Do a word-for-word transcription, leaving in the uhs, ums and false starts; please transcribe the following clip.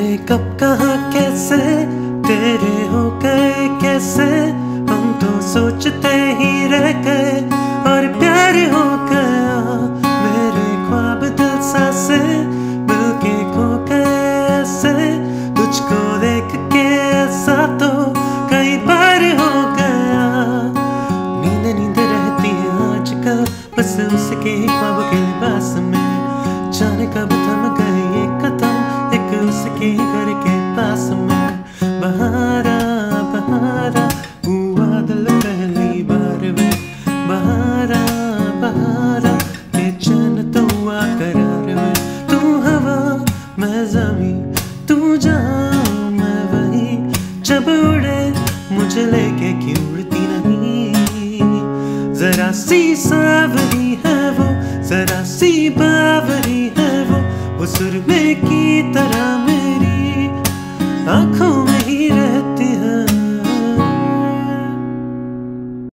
कब कहाँ कैसे तेरे हो गए कैसे, हम तो सोचते ही रह गए और प्यार हो गया। मेरे ख्वाब दिल सा से मिल के खो गए ऐसे, तुझको देख के ऐसा तो कई बार हो गया। नींद नींद रहती है आजकल बस उसके ख्वाब के लिबास में, जाने कब थम गए ये कदम एक उसके घर के पास में। बहारा बहारा हुआ दिल पहली बार वे, बहारा बहारा बेचैन तो हुआ करार वे। तू हवा मैं ज़मीं तू जहाँ मैं वहीं, जब उड़े मुझे लेके क्यों उड़ती नहीं। जरा सी सावरी है वो, जरा सी बावरी है वो, वो सुरमे की तरह